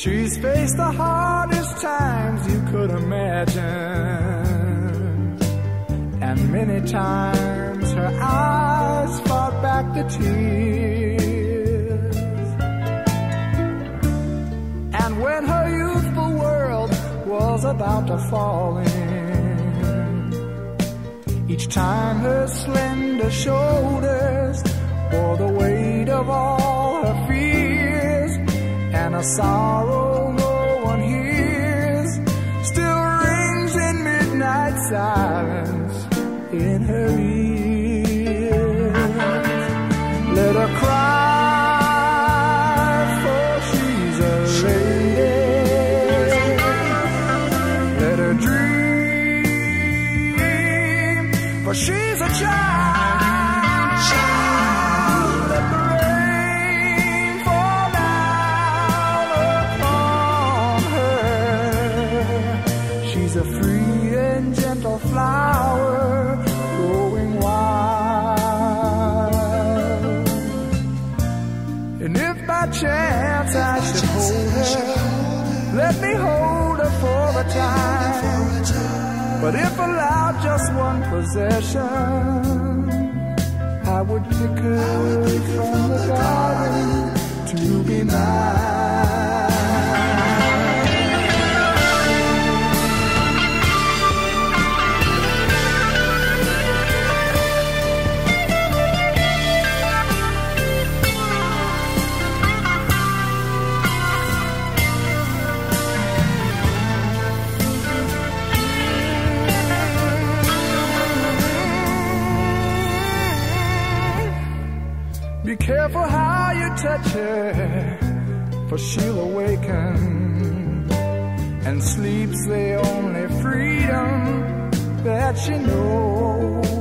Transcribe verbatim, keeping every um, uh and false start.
She's faced the hardest times you could imagine, and many times her eyes fought back the tears. And when her youthful world was about to fall in, each time her slender shoulders bore the weight of all her fears, and a sorrow no one hears still rings in midnight silence in her ears. Let her cry, for she's a lady. Let her dream, for she's a child. A free and gentle flower growing wild. And if by chance I should hold her, let me hold her for a time. But if allowed just one possession, I would pick her from the garden to be mine. Be careful how you touch her, for she'll awaken, and sleep's the only freedom that she knows.